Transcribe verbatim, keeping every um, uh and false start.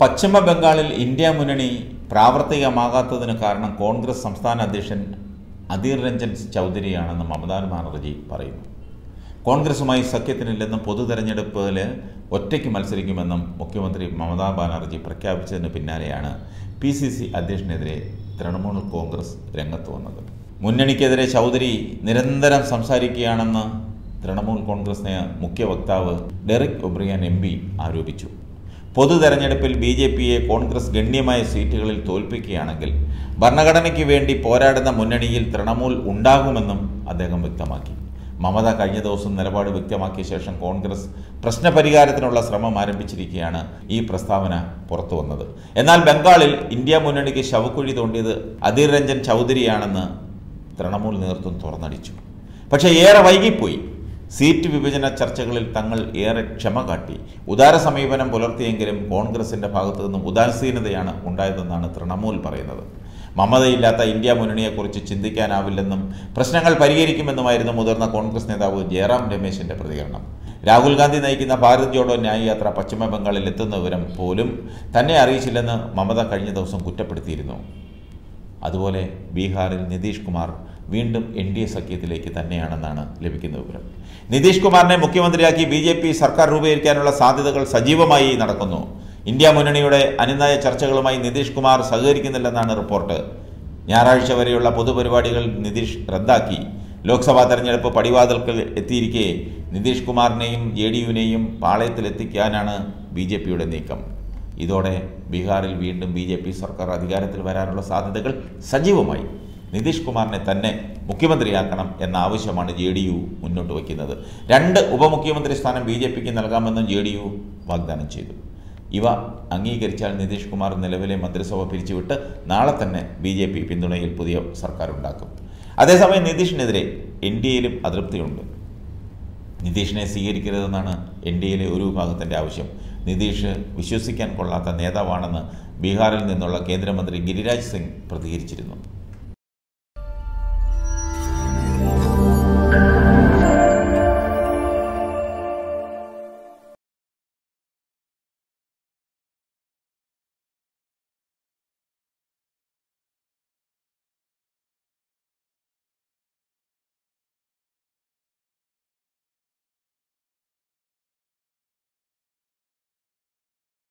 പശ്ചിമ ബംഗാളിൽ ഇന്ത്യ മുന്നണി പ്രാവർത്തികമാകാത്തതിന് കാരണം കോൺഗ്രസ് സംസ്ഥാന അധ്യക്ഷൻ അധീർ രഞ്ജൻ ചൗധരിയാണെന്ന് മമതാ ബാനർജി പറയുന്നു. കോൺഗ്രസുമായി സഖ്യത്തിനില്ലെന്നും പൊതു തെരഞ്ഞെടുപ്പിൽ ഒറ്റയ്ക്ക് മത്സരിക്കുമെന്നും മുഖ്യമന്ത്രി മമതാ ബാനർജി പ്രഖ്യാപിച്ചതിന് പിന്നാലെയാണ് പി സി സി അധ്യക്ഷനെതിരെ തൃണമൂൽ കോൺഗ്രസ് രംഗത്ത് വന്നത്. മുന്നണിക്കെതിരെ ചൗധരി നിരന്തരം സംസാരിക്കുകയാണെന്ന് തൃണമൂൽ കോൺഗ്രസ് മുഖ്യ വക്താവ് ഡെറിക് ഒബ്രിയൻ എം പി ആരോപിച്ചു. പൊതു തെരഞ്ഞെടുപ്പിൽ ബി ജെ പിയെ കോൺഗ്രസ് ഗണ്യമായ സീറ്റുകളിൽ തോൽപ്പിക്കുകയാണെങ്കിൽ ഭരണഘടനയ്ക്ക് വേണ്ടി പോരാടുന്ന മുന്നണിയിൽ തൃണമൂൽ ഉണ്ടാകുമെന്നും അദ്ദേഹം വ്യക്തമാക്കി. മമത കഴിഞ്ഞ ദിവസം നിലപാട് വ്യക്തമാക്കിയ ശേഷം കോൺഗ്രസ് പ്രശ്നപരിഹാരത്തിനുള്ള ശ്രമം ആരംഭിച്ചിരിക്കുകയാണ് ഈ പ്രസ്താവന പുറത്തു വന്നത്. എന്നാൽ ബംഗാളിൽ ഇന്ത്യ മുന്നണിക്ക് ശവക്കുഴി തോണ്ടിയത് അധീർ രഞ്ജൻ ചൗധരിയാണെന്ന് തൃണമൂൽ നേതൃത്വം തുറന്നടിച്ചു. പക്ഷേ ഏറെ വൈകിപ്പോയി. സീറ്റ് വിഭജന ചർച്ചകളിൽ തങ്ങൾ ഏറെ ക്ഷമ കാട്ടി ഉദാര സമീപനം പുലർത്തിയെങ്കിലും കോൺഗ്രസിൻ്റെ ഭാഗത്തു നിന്നും ഉദാസീനതയാണ് ഉണ്ടായതെന്നാണ് തൃണമൂൽ പറയുന്നത്. മമതയില്ലാത്ത ഇന്ത്യ മുന്നണിയെക്കുറിച്ച് ചിന്തിക്കാനാവില്ലെന്നും പ്രശ്നങ്ങൾ പരിഹരിക്കുമെന്നുമായിരുന്നു മുതിർന്ന കോൺഗ്രസ് നേതാവ് ജയറാം രമേശിൻ്റെ പ്രതികരണം. രാഹുൽ ഗാന്ധി നയിക്കുന്ന ഭാരത് ജോഡോ ന്യായ് യാത്ര പശ്ചിമ ബംഗാളിൽ എത്തുന്ന വിവരം പോലും തന്നെ അറിയിച്ചില്ലെന്ന് മമത കഴിഞ്ഞ ദിവസം കുറ്റപ്പെടുത്തിയിരുന്നു. അതുപോലെ ബീഹാറിൽ നിതീഷ് കുമാർ വീണ്ടും എൻ ഡി എ സഖ്യത്തിലേക്ക് തന്നെയാണെന്നാണ് ലഭിക്കുന്ന വിവരം. നിതീഷ് കുമാറിനെ മുഖ്യമന്ത്രിയാക്കി ബി ജെ പി സർക്കാർ രൂപീകരിക്കാനുള്ള സാധ്യതകൾ സജീവമായി നടക്കുന്നു. ഇന്ത്യ മുന്നണിയുടെ അനുനയ ചർച്ചകളുമായി നിതീഷ് കുമാർ സഹകരിക്കുന്നില്ലെന്നാണ് റിപ്പോർട്ട്. ഞായറാഴ്ച വരെയുള്ള പൊതുപരിപാടികൾ നിതീഷ് റദ്ദാക്കി. ലോക്സഭാ തെരഞ്ഞെടുപ്പ് പടിവാതിൽക്കൽ എത്തിയിരിക്കെ നിതീഷ് കുമാറിനെയും ജെ ഡി യുവിനെയും പാളയത്തിലെത്തിക്കാനാണ് ബി ജെ പിയുടെ നീക്കം. ഇതോടെ ബീഹാറിൽ വീണ്ടും ബി ജെ പി സർക്കാർ അധികാരത്തിൽ വരാനുള്ള സാധ്യതകൾ സജീവമായി. നിതീഷ് കുമാറിനെ തന്നെ മുഖ്യമന്ത്രിയാക്കണം എന്ന ആവശ്യമാണ് ജെ ഡി യു മുന്നോട്ട് വയ്ക്കുന്നത്. രണ്ട് ഉപമുഖ്യമന്ത്രി സ്ഥാനം ബി ജെ പിക്ക് നൽകാമെന്നും ജെ ഡി യു വാഗ്ദാനം ചെയ്തു. ഇവ അംഗീകരിച്ചാൽ നിതീഷ് കുമാർ നിലവിലെ മന്ത്രിസഭ പിരിച്ചുവിട്ട് നാളെ തന്നെ ബി ജെ പി പിന്തുണയിൽ പുതിയ സർക്കാർ ഉണ്ടാക്കും. അതേസമയം നിതീഷിനെതിരെ എൻ ഡി എയിലും അതൃപ്തിയുണ്ട്. നിതീഷിനെ സ്വീകരിക്കരുതെന്നാണ് എൻ ഡി എയിലെ ഒരു വിഭാഗത്തിൻ്റെ ആവശ്യം. നിതീഷ് വിശ്വസിക്കാൻ കൊള്ളാത്ത നേതാവാണെന്ന് ബീഹാറിൽ നിന്നുള്ള കേന്ദ്രമന്ത്രി ഗിരിരാജ് സിംഗ് പ്രതികരിച്ചിരുന്നു.